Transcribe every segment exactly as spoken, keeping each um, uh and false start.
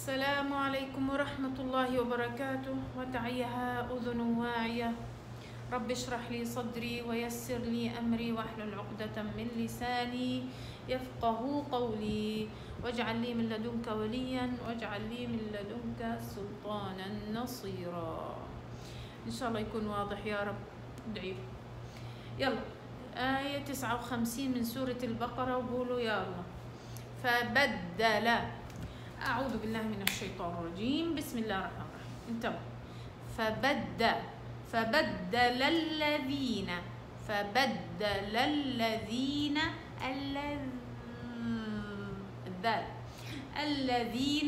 السلام عليكم ورحمة الله وبركاته. وتعيها أذن واعية. رب اشرح لي صدري ويسر لي أمري واحلل عقدة من لساني يفقه قولي واجعل لي من لدنك وليا واجعل لي من لدنك سلطانا نصيرا. إن شاء الله يكون واضح يا رب. ادعي. يلا آية تسعة وخمسين من سورة البقرة وقولوا يا الله. فبدل. أعوذ بالله من الشيطان الرجيم. بسم الله الرحمن الرحيم. انتبهوا. فبدل فبدل الذين فبدل الذين الذين الذين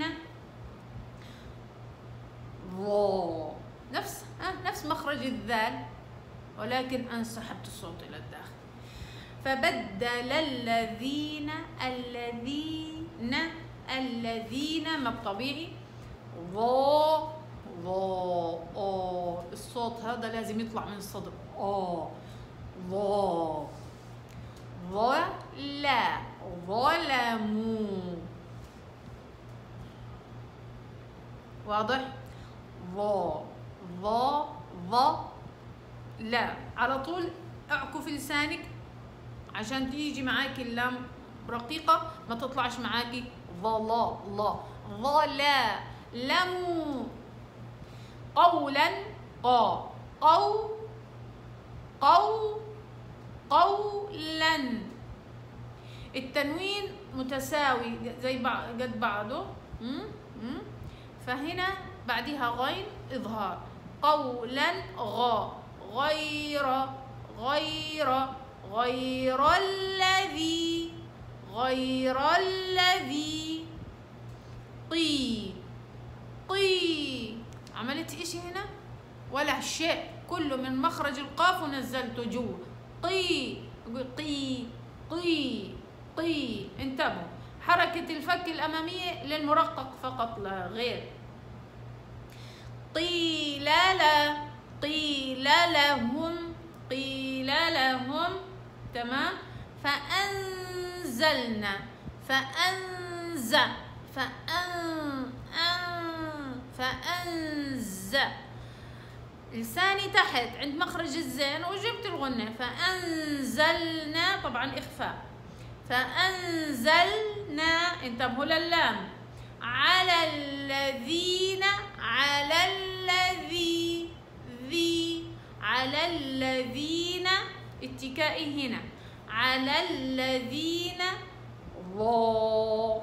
ظا نفس ها نفس مخرج الذال، ولكن أنا سحبت الصوت إلى الداخل. فبدل الذين الذين الذين ما طبيعي ظا ظا آه الصوت هذا لازم يطلع من الصدر. آه ظا ظلا ظلموا. واضح؟ ظا ظا ظا لا على طول اعكف لسانك عشان تيجي معاكي اللام رقيقة، ما تطلعش معاكي ظلا لا ظلا لموا. قولا قا قو قو قولا. التنوين متساوي زي بعض قد بعضه، فهنا بعدها غين إظهار. قولا غا غير غير غير الذي غير الذي طي طي. عملت إشي هنا ولا شيء، كله من مخرج القاف ونزلته جوا. طي قي قي قي. انتبهوا، حركة الفك الأمامية للمرقق فقط لا غير. قيل لا قيل لهم قيل لهم. تمام. فأنزلنا فأنز فأن أن فأنز. لساني تحت عند مخرج الزين وجبت الغنة. فأنزلنا طبعا إخفاء. فأنزلنا انتبهوا لللام. على الذين على الذي ذي على الذين اتكائي هنا. على الذين ظا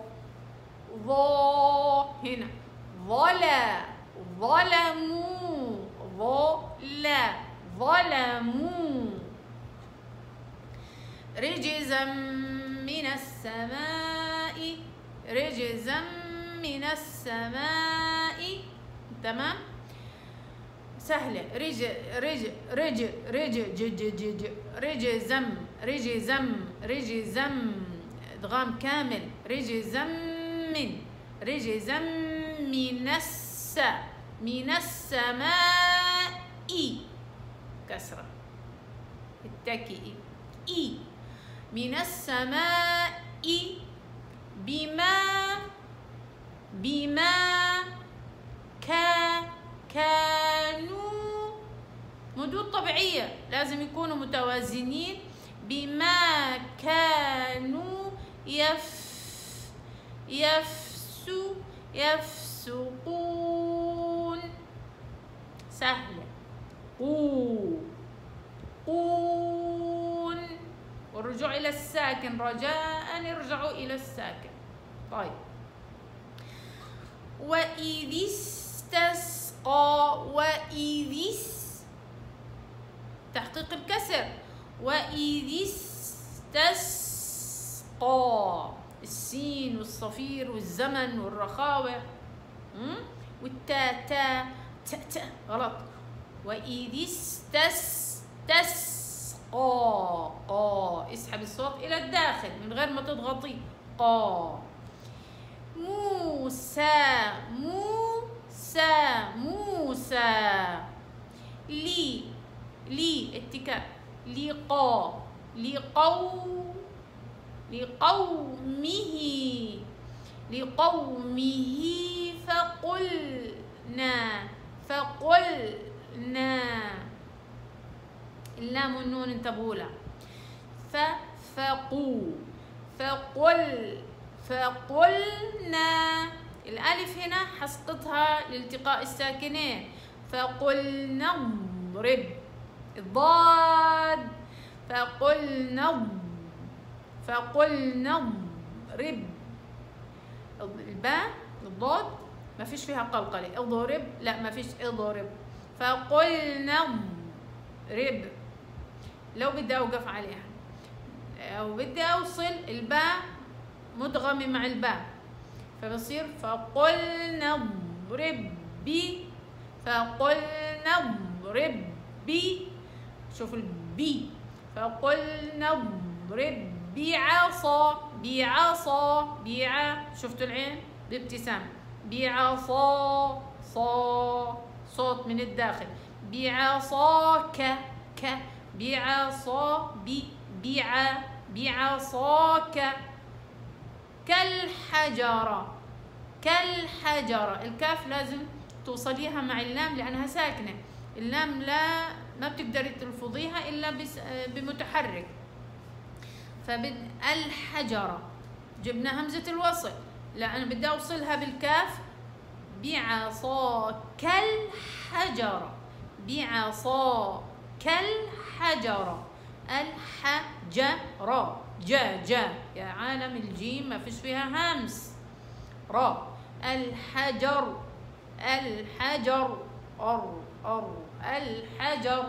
ظا هنا. ظلا ظلموا ظلا ظلموا. رجزا من السماء رجزا من السماء. تمام. سهلة. رج رج رج رج جج جج رجزم رجزم رجزم ادغام كامل. رجزم من رجزم من الس من السماء كسرة التكئ إي من السماء بما بما كا كانوا. مدود طبيعية لازم يكونوا متوازنين. بما كانوا يف يفسو يفسقون. سهلة. قو قون. والرجوع إلى الساكن رجاء ارجعوا إلى الساكن. طيب. وإذ استسقى وإذ تحقيق الكسر. وإذ استسقى السين والصفير والزمن والرخاوة والتا تا تا تا غلط. وإذ استس تسقى قا. اسحب الصوت إلى الداخل من غير ما تضغطي. قا. موسى موسى موسى. لي لي اتكاء. لقا لقو لقومه لقومه ف اللام والنون انتبهوا لها. ف فقو فقل فقلنا. الألف هنا حسقطها لالتقاء الساكنين. فقلنا اضرب. الضاد فقلنا فقلنا اضرب. الباء الضاد ما فيش فيها قلقلة. اضرب لا ما فيش اضرب. فقلنا اضرب. لو بدي أوقف عليها أو بدي أوصل الباء مدغمة مع الباء فبصير فقلنا اضرب بي. فقلنا اضرب بي. شوفوا البي. فقلنا اضرب بعصا. بعصا بيع. شفتوا العين بابتسام. بعصا صا صوت من الداخل. بعصاك ك. بعصا بي بع بعصاك. كالحجرة. كالحجرة. الكاف لازم توصليها مع اللام لأنها ساكنة. اللام لا ما بتقدري تلفظيها إلا بمتحرك. فبد الحجرة جبنا همزة الوصل. لا أنا بدي أوصلها بالكاف. بعصاك الحجرة. بعصاك الحجرة. الحجرة. جا جا يا عالم الجيم ما فيش فيها همس. را. الحجر. الحجر. أر أر الحجر.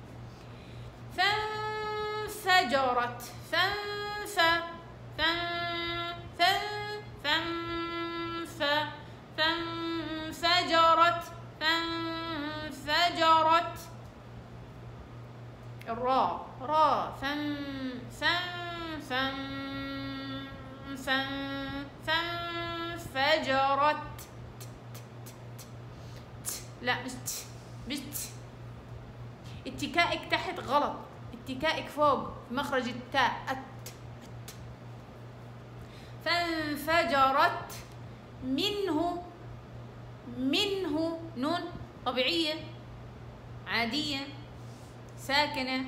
فانفجرت. فانف فانف فانف فانفجرت. فانفجرت. الراء راء. فن فن فن فن فانفجرت. لا مش مش اتكائك تحت غلط. اتكائك فوق في مخرج التاء. أت. فانفجرت منه. منه نون طبيعية عادية ساكنة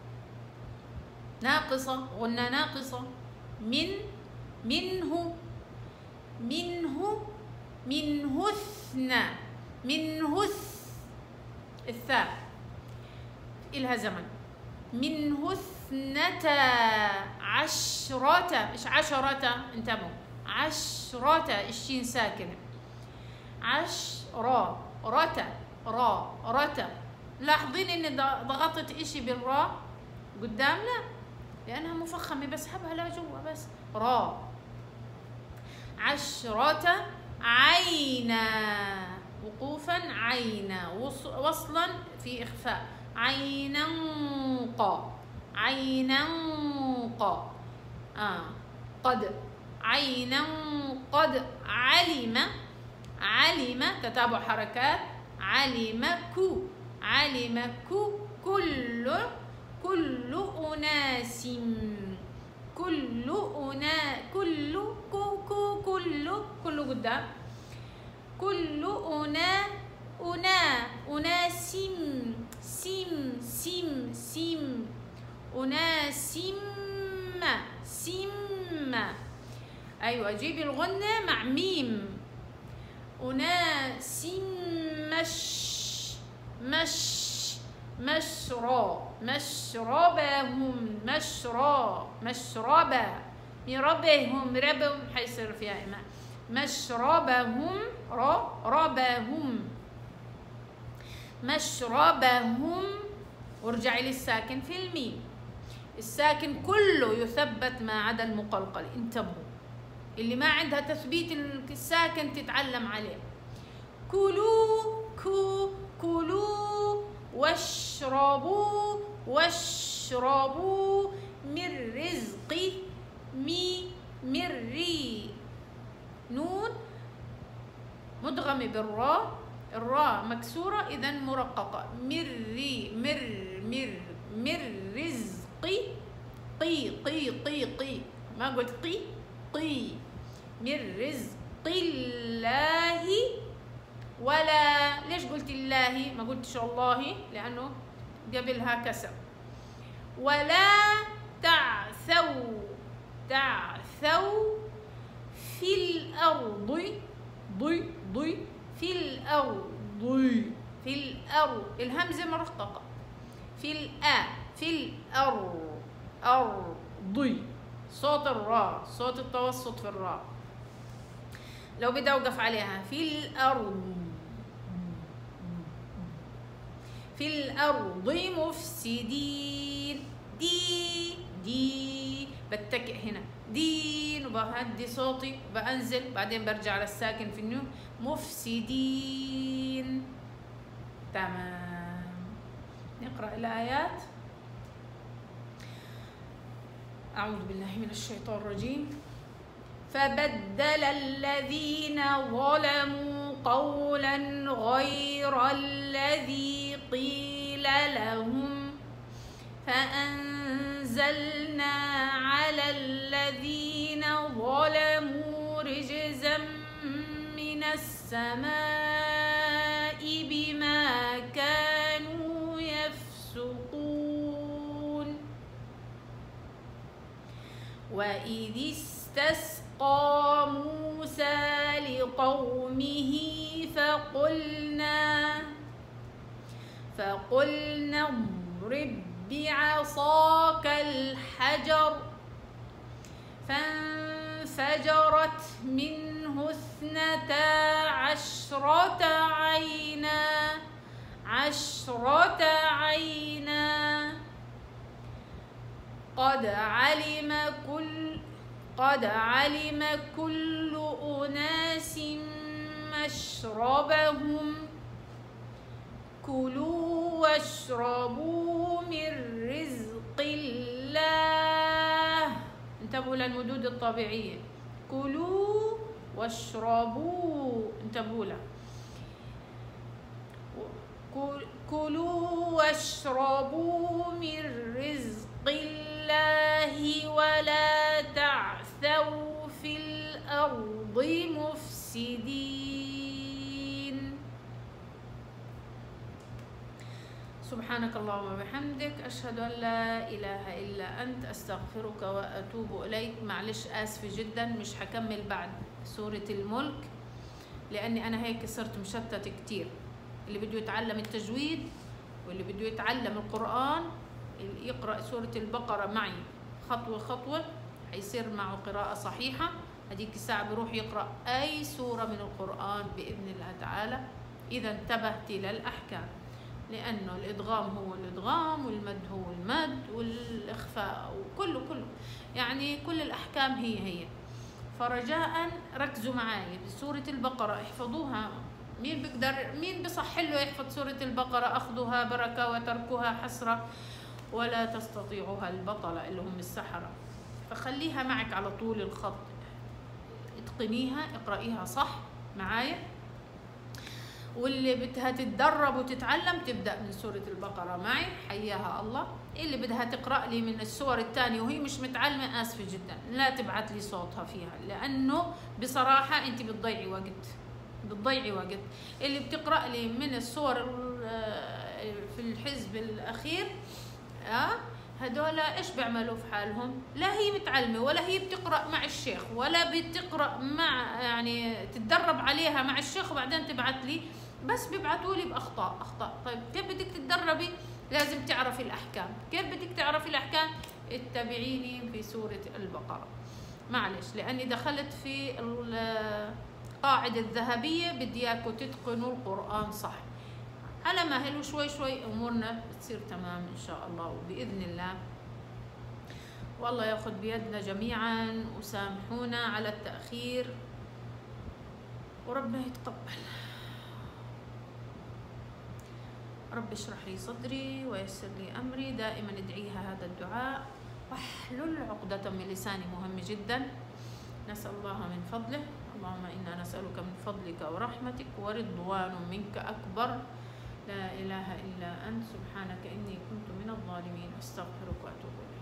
ناقصة. غنى ناقصة. من منه منه منه اثنى. منه الثاء إلها زمن. منه اثنتا عشرة مش عشرة. انتبهوا. عشرة الشين ساكنة. عشرة رتا را رتا. لاحظين اني ضغطت اشي بالراء قدام لا لانها مفخمة بسحبها لجوا بس. را. عشرة عينا وقوفا. عينا وصلا في إخفاء. عينا قا. عينا قا. آه. قد. عينا قد. علم. علم تتابع حركات. علم كو. علم كو. كل كل أناس. كل أنا كل كو كو كل كل قدام. كل أنا أنا أناسم سم سم سم أناسم سم. أيوة جيبي الغنة مع ميم. أناسم مش مش مشرا. مشربهم. مشرا مشربا. مربهم ربهم حيصير فيها إمام. مشربهم را ربهم. مشربهم. وارجعي للساكن في الميم. الساكن كله يثبت ما عدا المقلقل. انتبهوا اللي ما عندها تثبيت الساكن تتعلم عليه. كلوا كو كلوا واشربوا واشربوا من رزقي. مي من ري. نون مدغمة بالراء. الراء مكسورة إذا مرققة. مري مر مر مر رزقي. قي قي قي قي ما قلت قي قي. من رزق الله. ولا ليش قلت الله ما قلتش الله؟ لأنه قبلها كسر. ولا تعثوا تعثوا في الأرض ضي ضي في الأرض في الأرض الهمزة مرققة في الآ في الأرض أرض صوت الراء صوت التوسط في الراء لو بدي أوقف عليها في الأرض في الأرض مفسدين دي دي بتكئ هنا دين وبهدي صوتي بأنزل بعدين برجع على الساكن في النون مفسدين. تمام. نقرأ الآيات. أعوذ بالله من الشيطان الرجيم. فبدل الذين ظلموا قولا غير الذي قيل لهم فأنزلنا على الذين ظلموا رجزا من السماء بما كانوا يفسقون. وإذ استسقى موسى لقومه فقلنا فقلنا اضرب بعصاك الحجر فانفجرت منه اثنتا عشرة عينا عشرة عينا قد علم كل قد علم كل أناس مشربهم كلوا واشربوا من رزق الله. انتبهوا للمدود الطبيعية. كلوا واشربوا انتبهوا لها. كلوا واشربوا من رزق الله ولا تعثوا في الأرض مفسدين. سبحانك اللهم وبحمدك أشهد أن لا إله إلا أنت أستغفرك وأتوب إليك. معلش آسفة جدا مش هكمل بعد سورة الملك لأني أنا هيك صرت مشتت كتير. اللي بده يتعلم التجويد واللي بده يتعلم القرآن يقرأ سورة البقرة معي خطوة خطوة هيصير معه قراءة صحيحة. هديك الساعة بروح يقرأ أي سورة من القرآن بإذن الله تعالى إذا انتبهت للأحكام، لأنه الإدغام هو الإدغام والمد هو المد والإخفاء وكله كله يعني كل الأحكام هي هي. فرجاء ركزوا معي بسورة البقرة احفظوها. مين بيقدر مين بصح له يحفظ سورة البقرة؟ أخذها بركة وتركها حسرة ولا تستطيعها البطلة اللي هم السحرة. فخليها معك على طول الخط، اتقنيها اقرأيها صح معايا. واللي بدها تتدرب وتتعلم تبدأ من سورة البقرة معي حياها الله. اللي بدها تقرأ لي من السور الثانية وهي مش متعلمة آسفة جدا لا تبعت لي صوتها فيها، لأنه بصراحة أنت بتضيعي وقت بتضيعي وقت. اللي بتقرأ لي من السور في الحزب الأخير اه هدول ايش بيعملوا في حالهم؟ لا هي متعلمه ولا هي بتقرا مع الشيخ ولا بتقرا مع يعني تتدرب عليها مع الشيخ وبعدين تبعت لي، بس بيبعتوا لي باخطاء اخطاء. طيب كيف بدك تتدربي؟ لازم تعرفي الاحكام. كيف بدك تعرفي الاحكام؟ اتبعيني في سوره البقره. معلش لاني دخلت في القاعده الذهبيه بدي اياكم تتقنوا القران صح. على مهل وشوي شوي امورنا بتصير تمام ان شاء الله وباذن الله. والله ياخذ بيدنا جميعا وسامحونا على التاخير وربنا يتقبل. رب اشرح لي صدري ويسر لي امري. دائما ادعيها هذا الدعاء واحلل عقدة من لساني مهم جدا. نسال الله من فضله. اللهم انا نسالك من فضلك ورحمتك ورضوان منك اكبر. لا إله إلا أنت سبحانك إني كنت من الظالمين. أستغفرك وأتوب إليك.